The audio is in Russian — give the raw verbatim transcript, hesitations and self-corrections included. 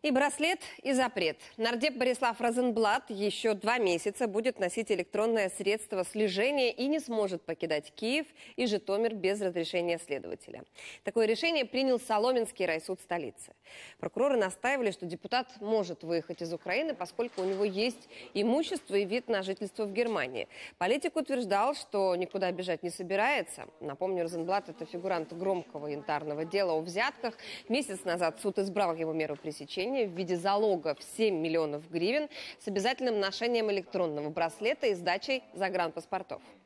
И браслет, и запрет. Нардеп Борислав Розенблат еще два месяца будет носить электронное средство слежения и не сможет покидать Киев и Житомир без разрешения следователя. Такое решение принял Соломенский райсуд столицы. Прокуроры настаивали, что депутат может выехать из Украины, поскольку у него есть имущество и вид на жительство в Германии. Политик утверждал, что никуда бежать не собирается. Напомню, Розенблат – это фигурант громкого янтарного дела о взятках. Месяц назад суд избрал его меру пресечения в виде залога в семь миллионов гривен с обязательным ношением электронного браслета и сдачей загранпаспортов.